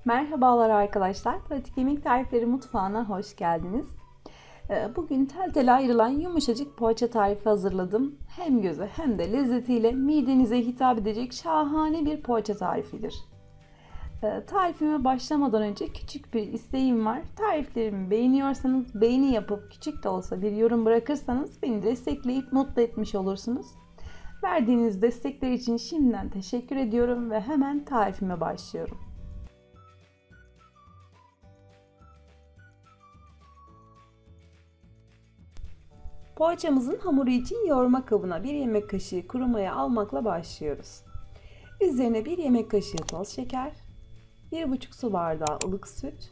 Merhabalar arkadaşlar. Pratik Yemek Tarifleri mutfağına hoş geldiniz. Bugün tel tel ayrılan yumuşacık poğaça tarifi hazırladım. Hem göze hem de lezzetiyle midenize hitap edecek şahane bir poğaça tarifidir. Tarifime başlamadan önce küçük bir isteğim var. Tariflerimi beğeniyorsanız beğeni yapıp küçük de olsa bir yorum bırakırsanız beni destekleyip mutlu etmiş olursunuz. Verdiğiniz destekler için şimdiden teşekkür ediyorum ve hemen tarifime başlıyorum. Poğaçamızın hamuru için yoğurma kabına 1 yemek kaşığı kuru maya almakla başlıyoruz. Üzerine 1 yemek kaşığı toz şeker, 1,5 su bardağı ılık süt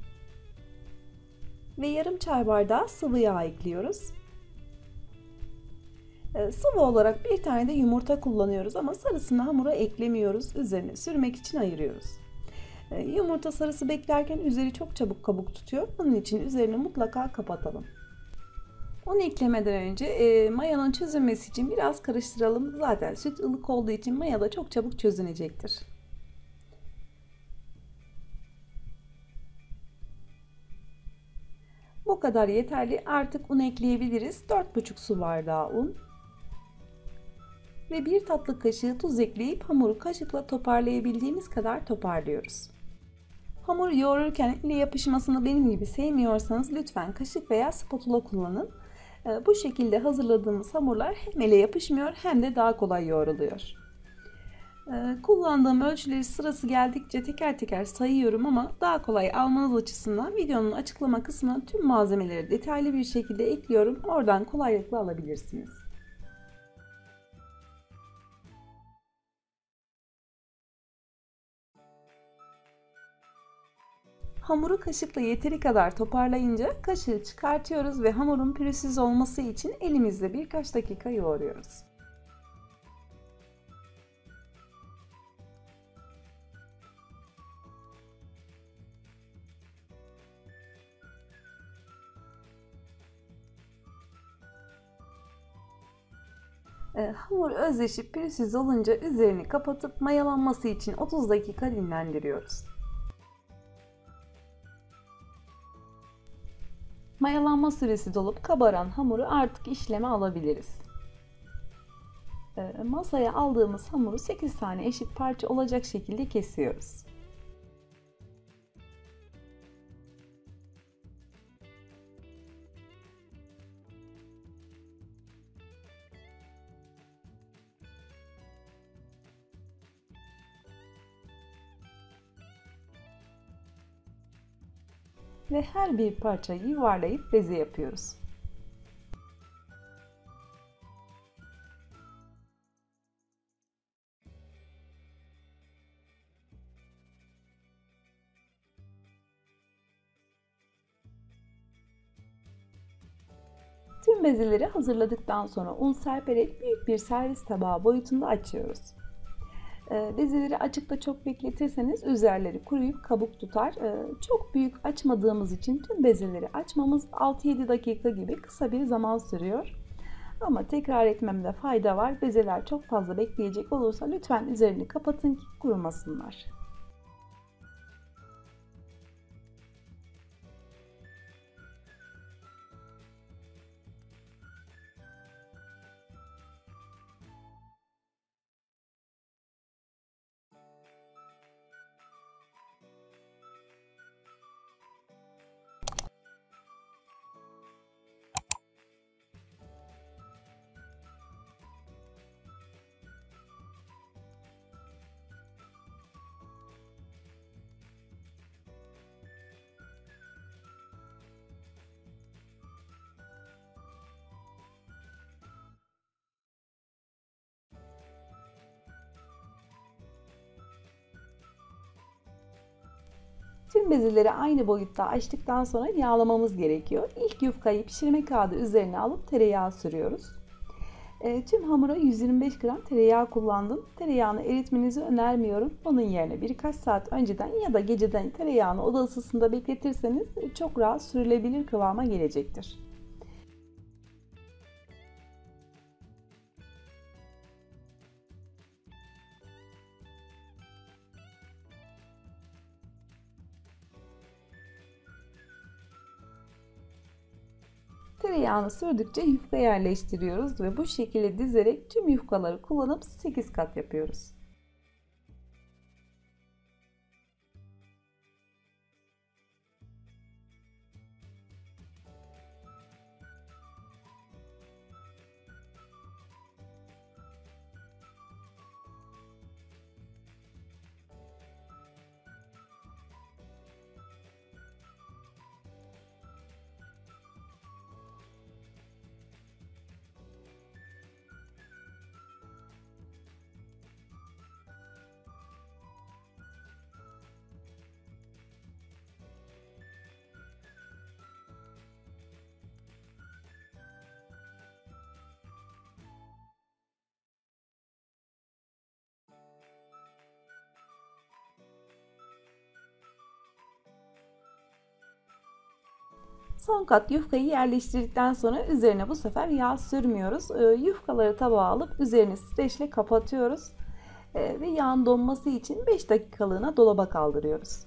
ve yarım çay bardağı sıvı yağ ekliyoruz. Sıvı olarak bir tane de yumurta kullanıyoruz ama sarısını hamura eklemiyoruz. Üzerine sürmek için ayırıyoruz. Yumurta sarısı beklerken üzeri çok çabuk kabuk tutuyor. Bunun için üzerini mutlaka kapatalım. Un eklemeden önce mayanın çözünmesi için biraz karıştıralım. Zaten süt ılık olduğu için maya da çok çabuk çözünecektir. Bu kadar yeterli. Artık un ekleyebiliriz. 4,5 su bardağı un ve 1 tatlı kaşığı tuz ekleyip hamuru kaşıkla toparlayabildiğimiz kadar toparlıyoruz. Hamuru yoğururken ile yapışmasını benim gibi sevmiyorsanız lütfen kaşık veya spatula kullanın. Bu şekilde hazırladığımız hamurlar hem ele yapışmıyor hem de daha kolay yoğruluyor. Kullandığım ölçüleri sırası geldikçe teker teker sayıyorum ama daha kolay almanız açısından videonun açıklama kısmına tüm malzemeleri detaylı bir şekilde ekliyorum. Oradan kolaylıkla alabilirsiniz. Hamuru kaşıkla yeteri kadar toparlayınca kaşığı çıkartıyoruz ve hamurun pürüzsüz olması için elimizle birkaç dakika yoğuruyoruz. Hamur özleşip pürüzsüz olunca üzerini kapatıp mayalanması için 30 dakika dinlendiriyoruz. Mayalanma süresi dolup kabaran hamuru artık işleme alabiliriz. Masaya aldığımız hamuru 8 tane eşit parça olacak şekilde kesiyoruz. Ve her bir parçayı yuvarlayıp beze yapıyoruz. Tüm bezeleri hazırladıktan sonra un serperek büyük bir servis tabağı boyutunda açıyoruz. Bezeleri açıkta çok bekletirseniz üzerleri kuruyup kabuk tutar. Çok büyük açmadığımız için tüm bezeleri açmamız 6-7 dakika gibi kısa bir zaman sürüyor. Ama tekrar etmemde fayda var. Bezeler çok fazla bekleyecek olursa lütfen üzerini kapatın ki kurumasınlar. Tüm bezeleri aynı boyutta açtıktan sonra yağlamamız gerekiyor. İlk yufkayı pişirme kağıdı üzerine alıp tereyağı sürüyoruz. Tüm hamura 125 gram tereyağı kullandım. Tereyağını eritmenizi önermiyorum. Onun yerine birkaç saat önceden ya da geceden tereyağını oda ısısında bekletirseniz çok rahat sürülebilir kıvama gelecektir. Tereyağını sürdükçe yufka yerleştiriyoruz ve bu şekilde dizerek tüm yufkaları kullanıp 8 kat yapıyoruz. Son kat yufkayı yerleştirdikten sonra üzerine bu sefer yağ sürmüyoruz. Yufkaları tabağa alıp üzerini streçle kapatıyoruz. Ve yağın donması için 5 dakikalığına dolaba kaldırıyoruz.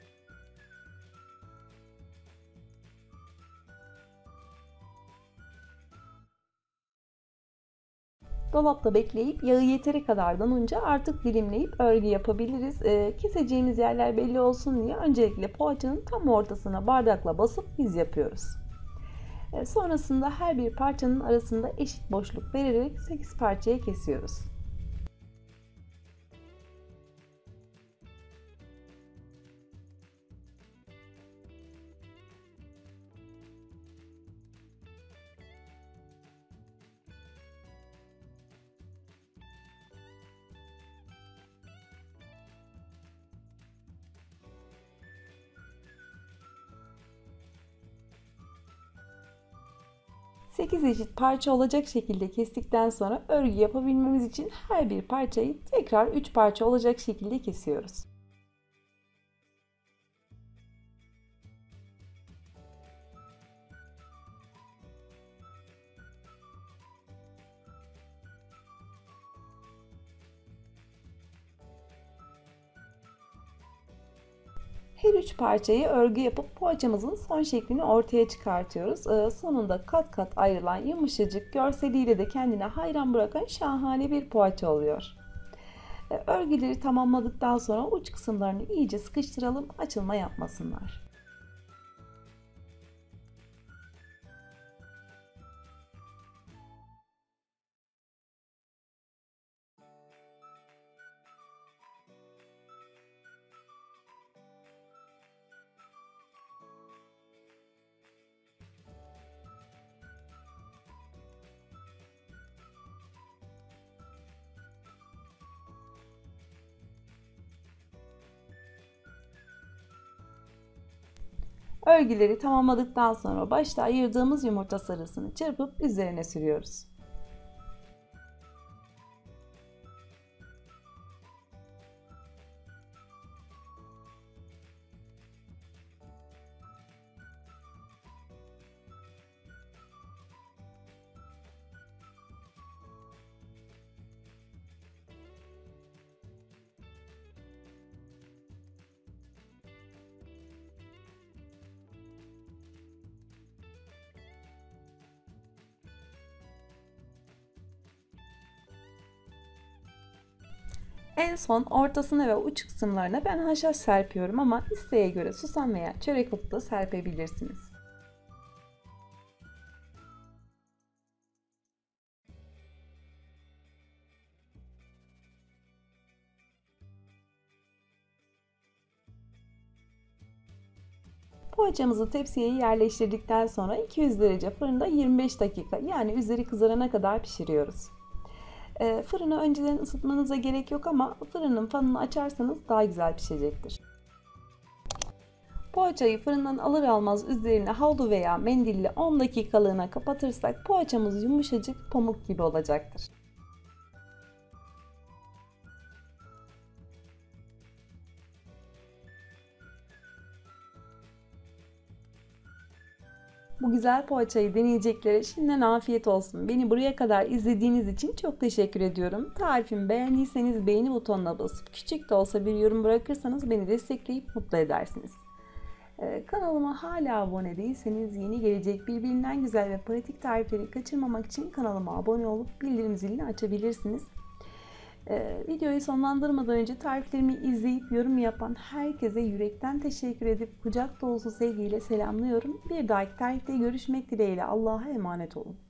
Dolapta bekleyip yağı yeteri kadar donunca artık dilimleyip örgü yapabiliriz. Keseceğimiz yerler belli olsun diye öncelikle poğaçanın tam ortasına bardakla basıp biz yapıyoruz. Sonrasında her bir parçanın arasında eşit boşluk vererek 8 parçaya kesiyoruz. Sekiz eşit parça olacak şekilde kestikten sonra örgü yapabilmemiz için her bir parçayı tekrar 3 parça olacak şekilde kesiyoruz. Her üç parçayı örgü yapıp poğaçamızın son şeklini ortaya çıkartıyoruz. Sonunda kat kat ayrılan yumuşacık, görseliyle de kendine hayran bırakan şahane bir poğaça oluyor. Örgüleri tamamladıktan sonra uç kısımlarını iyice sıkıştıralım, açılma yapmasınlar. Örgüleri tamamladıktan sonra başta ayırdığımız yumurta sarısını çırpıp üzerine sürüyoruz. En son ortasına ve uç kısımlarına ben haşhaş serpiyorum ama isteğe göre susam veya çörek otu da serpebilirsiniz. Poğaçamızı tepsiye yerleştirdikten sonra 200 derece fırında 25 dakika yani üzeri kızarana kadar pişiriyoruz. Fırını önceden ısıtmanıza gerek yok ama fırının fanını açarsanız daha güzel pişecektir. Poğaçayı fırından alır almaz üzerine havlu veya mendille 10 dakikalığına kapatırsak poğaçamız yumuşacık pamuk gibi olacaktır. Bu güzel poğaçayı deneyeceklere şimdiden afiyet olsun. Beni buraya kadar izlediğiniz için çok teşekkür ediyorum. Tarifimi beğendiyseniz beğeni butonuna basıp küçük de olsa bir yorum bırakırsanız beni destekleyip mutlu edersiniz. Kanalıma hala abone değilseniz yeni gelecek birbirinden güzel ve pratik tarifleri kaçırmamak için kanalıma abone olup bildirim zilini açabilirsiniz. Videoyu sonlandırmadan önce tariflerimi izleyip yorum yapan herkese yürekten teşekkür edip kucak dolusu sevgiyle selamlıyorum. Bir dahaki tarifte görüşmek dileğiyle. Allah'a emanet olun.